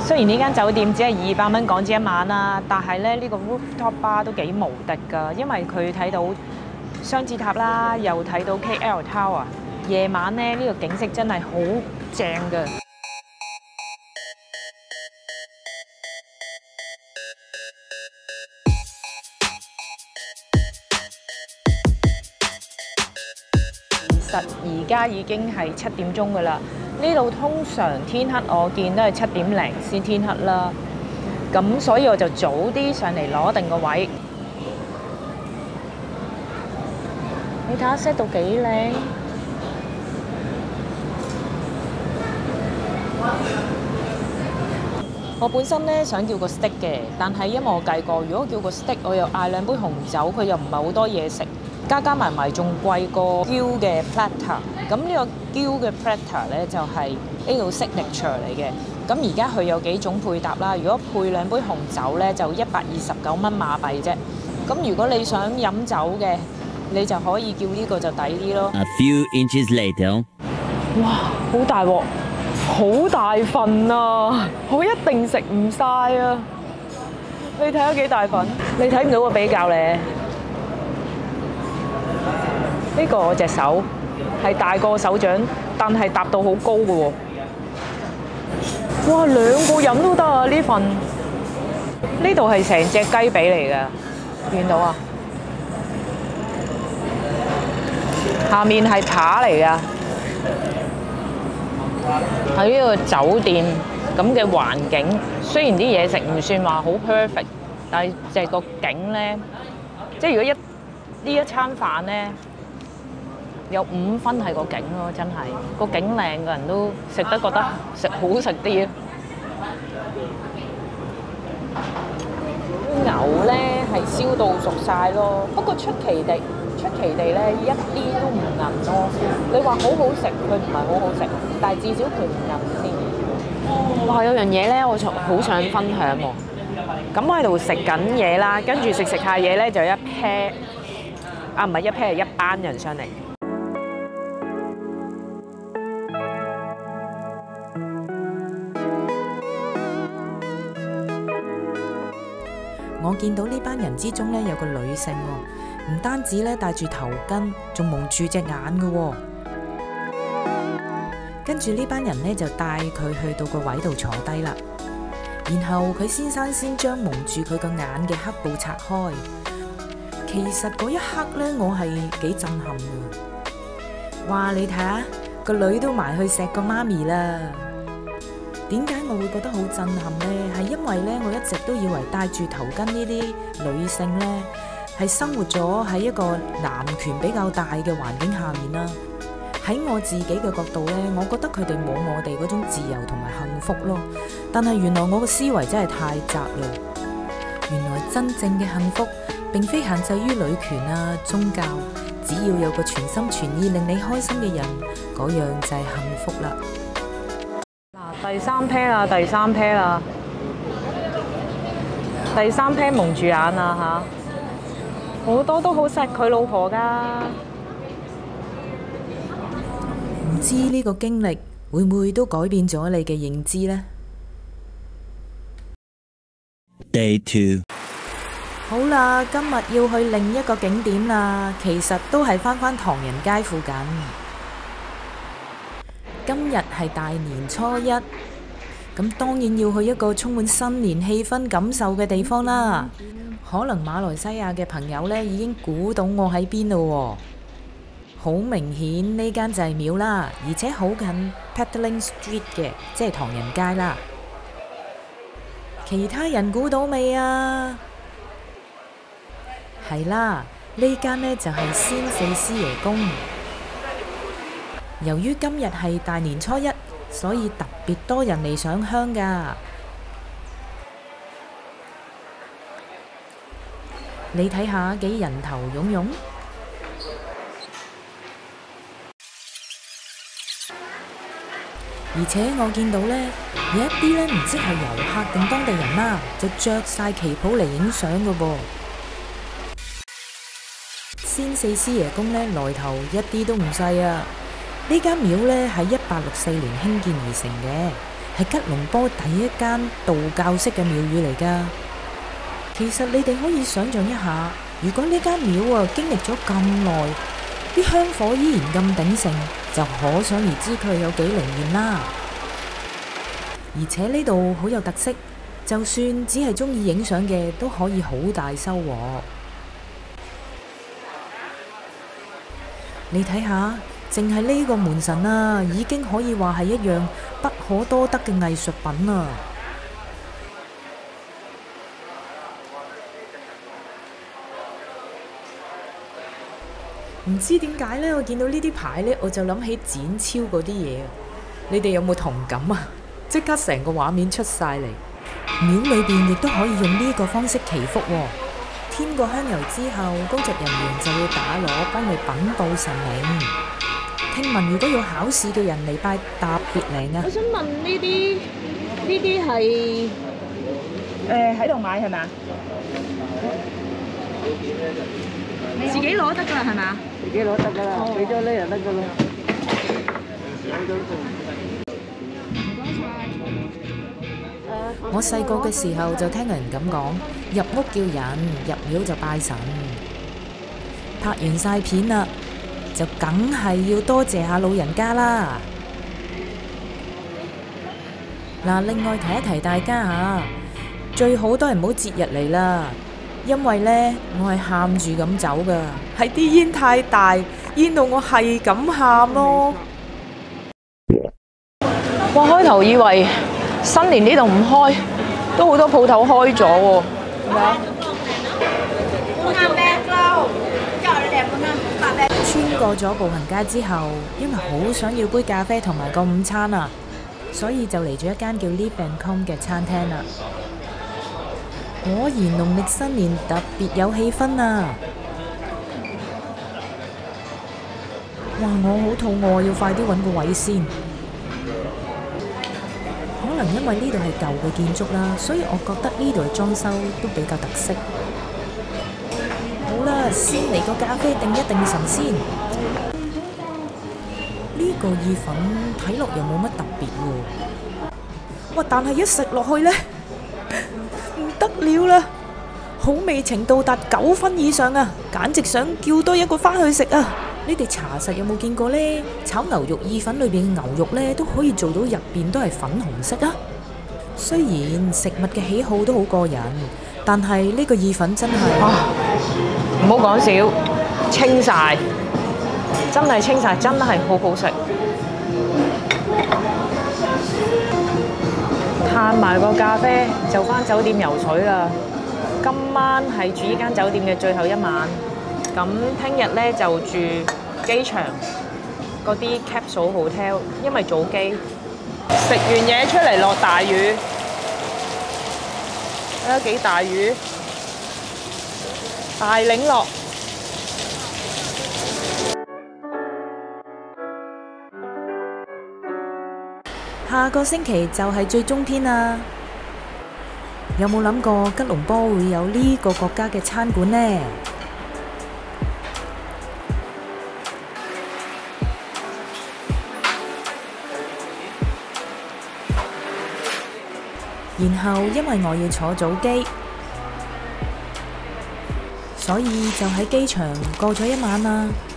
雖然呢間酒店只係200蚊港紙一晚啦，但係咧呢個 rooftop bar 都幾無敵㗎，因為佢睇到雙子塔啦，又睇到 KL Tower。夜晚咧呢個景色真係好正㗎。其實而家已經係7點鐘㗎啦。呢度通常天黑，我見都係7點零先天黑啦。咁所以我就早啲上嚟攞定個位。你睇下 set 到幾靚！我本身咧想叫個 steak 嘅，但係因為我計過，如果叫個 steak， 我又嗌2杯紅酒，佢又唔係好多嘢食。加埋仲貴過嬌嘅 platter， 咁呢個嬌嘅 platter 咧就係呢度 signature 嚟嘅。咁而家佢有幾種配搭啦，如果配2杯紅酒咧就129蚊馬幣啫。咁如果你想飲酒嘅，你就可以叫呢個就抵啲咯。 A few inches later， 哇，好大鑊，好大份啊！我一定食唔晒啊！你睇下幾大份？你睇唔到個比較咧？呢個我隻手係大過手掌，但係搭到好高嘅喎。哇，2個人都得啊！呢份呢度係成隻雞髀嚟㗎，見到啊？下面係扒嚟㗎。喺呢個酒店咁嘅環境，雖然啲嘢食唔算話好 perfect， 但係就係個景咧，即係如果呢一餐飯咧。有5分係個景咯，真係個景靚嘅人都食得覺得好食啲。牛咧係燒到熟晒咯，不過出奇地咧一啲都唔韌咯。你話好好食，佢唔係好好食，但係至少佢唔韌先。哇！有樣嘢咧，我好想分享喎。咁我喺度食緊嘢啦，跟住食下嘢咧就一 pair 唔係一 pair， 係一班人上嚟。 我見到呢班人之中咧有個女性喎，唔單止咧戴住頭巾，仲蒙住隻眼嘅喎。跟住呢班人咧就帶佢去到個位度坐低啦，然後佢先生先將蒙住佢個眼嘅黑布拆開。其實嗰一刻咧，我係幾震撼嘅。哇！你睇下個女都埋去錫個媽咪啦。點解我會覺得好震撼呢？係因為咧，我一直都以為戴住頭巾呢啲女性咧，係生活咗喺一個男權比較大嘅環境下面啦。喺我自己嘅角度咧，我覺得佢哋冇我哋嗰種自由同埋幸福咯。但係原來我嘅思維真係太窄啦。原來真正嘅幸福並非限制於女權啊、宗教，只要有個全心全意令你開心嘅人，嗰樣就係幸福啦。 第3 pair 啦，第3 pair 啦，第3 pair 蒙住眼啊嚇！好多都好錫佢老婆㗎。 唔知呢個經歷會唔會都改變咗你嘅認知呢？ Day 2。 好啦，今日要去另一個景點啦，其實都係返唐人街附近。今日係大年初一，咁當然要去一個充滿新年氣氛感受嘅地方啦。可能馬來西亞嘅朋友呢已經估到我喺邊咯喎，好明顯呢間就係廟啦，而且好近 Petaling Street 嘅，即係唐人街啦。其他人估到未啊？係啦，呢間呢就係仙四師爺宮。由於今日係大年初一，所以特別多人嚟上香㗎。你睇下幾人頭湧湧，而且我見到呢，有一啲呢唔知係遊客定當地人啦，就着晒旗袍嚟影相㗎噃。仙四師爺宮呢，來頭一啲都唔細啊！呢間廟呢係1864年興建而成嘅， 係吉隆坡第一間道教式嘅廟宇嚟㗎。其實你哋可以想像一下，如果呢間廟啊經歷咗咁耐，啲香火依然咁鼎盛，就可想而知佢有幾靈驗啦。而且呢度好有特色，就算只係鍾意影相嘅都可以好大收穫。你睇下，淨係呢個門神啊，已經可以話係一樣不可多得嘅藝術品啊！唔知點解呢，我見到呢啲牌呢，我就諗起展超嗰啲嘢。你哋有冇同感啊？即刻成個畫面出晒嚟。廟裏邊亦都可以用呢個方式祈福喎。添個香油之後，工作人員就會打鑼幫你稟報神明。聽聞如果要考試嘅人嚟拜特別靈啊！ 我想問呢啲係喺度買係咪啊？自己攞得㗎啦係咪啊？ 自己攞得㗎啦，俾咗呢就得㗎啦。 我細個嘅時候就聽人咁講，入屋叫人，入廟就拜神。拍完晒片啦，就梗係要多謝下老人家啦。嗱，另外提一提大家嚇，最好都係唔好節日嚟啦，因為呢，我係喊住咁走㗎，係啲煙太大，煙到我係咁喊咯。 我開頭以為新年呢度唔開，都好多鋪頭開咗喎，係咪啊？ 穿過咗步行街之後，因為好想要杯咖啡同埋個午餐啊，所以就嚟咗一間叫 Live and Come 嘅餐廳啦。果然農曆新年特別有氣氛啊！哇！我好肚餓，要快啲揾個位先。可能因為呢度係舊嘅建築啦，所以我覺得呢度嘅裝修都比較特色。好啦，先嚟個咖啡定一定神先。呢個意粉睇落又冇乜特別喎。哇！但係一食落去呢，唔得了啦，好味程度達9分以上啊！簡直想叫多一個返去食啊！你哋查實有冇見過呢？炒牛肉意粉裏邊嘅牛肉呢，都可以做到入邊都係粉紅色啊！雖然食物嘅喜好都好過人，但係呢個意粉真係唔好講笑，清晒，真係清晒，真係好好食。嘆埋個咖啡就返酒店游水啦。今晚係住呢間酒店嘅最後一晚。咁聽日呢就住機場嗰啲 capsule hotel，因為早機。食完嘢出嚟落大雨，睇下幾大雨，大領落。 下個星期就係最終天啦！有冇諗過吉隆坡會有呢個國家嘅餐館呢？然後因為我要坐早機，所以就喺機場過咗一晚啦。